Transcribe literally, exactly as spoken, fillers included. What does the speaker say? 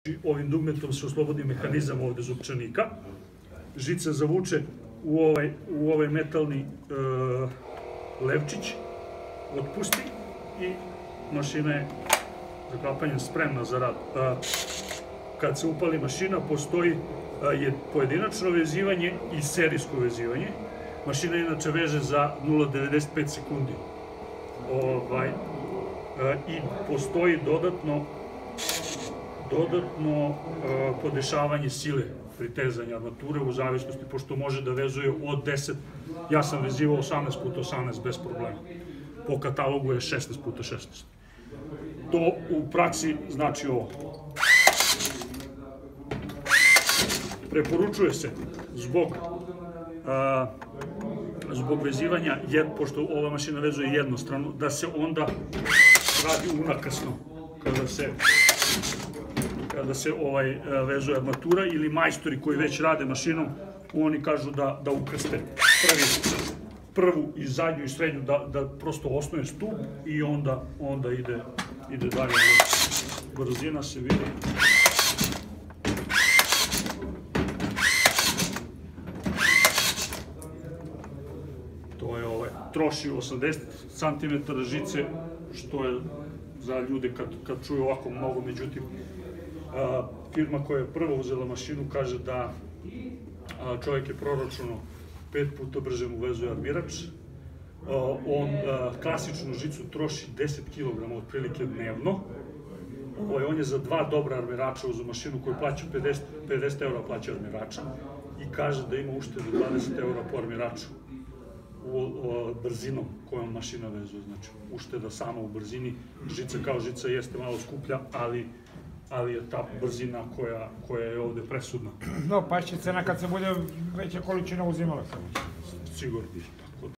Ovim dugmetom se oslobodi mehanizam ovde zupčanika. Žica zavuče u ovaj, u ovaj metalni uh, levčić, otpusti i mašina je za klapanjem spremna za rad. Uh, kad se upali mašina, postoji uh, je pojedinačno vezivanje i serijsko vezivanje. Mašina inače veže za nula zarez devedeset pet sekundi. Ovaj, uh, I postoji dodatno dodatno uh, podešavanje sile pritezanja armature u zavisnosti, pošto može da vezuje od deset, ja sam vezivao osamnaest puta osamnaest bez problema. Po katalogu je šesnaest puta šesnaest. To u praksi znači ovo. Preporučuje se zbog uh, zbog vezivanja, jer, pošto ova mašina vezuje jednostrano, da se onda radi unakrsno, kada se kada se ovaj vezuje armatura, ili majstori koji već rade mašinom, oni kažu da, da ukrste prvi, prvu i zadnju i srednju, da, da prosto osnuje stup i onda, onda ide, ide dalje. Brzina se vidi. To je ovaj, troši osamdeset centimetara žice, što je za ljude kad, kad čuju ovako mnogo, međutim, a, firma koja je prvo uzela mašinu kaže da a, čovjek je proročeno pet puta brže mu vezuje armirač. A, on a, klasičnu žicu troši deset kilograma otprilike dnevno. Ovo, on je za dva dobra armirača uzeo mašinu koju plaća pedeset, pedeset eura plaća armirača i kaže da ima uštedu dvadeset eura po armiraču. U, o, brzinom kojom mašina vezuje, znači ušteda sama u brzini. Žica kao žica jeste malo skuplja, ali, ali je ta brzina koja, koja je ovde presudna. No, pa će cena kad se bude veća količina uzimala. Sigurno.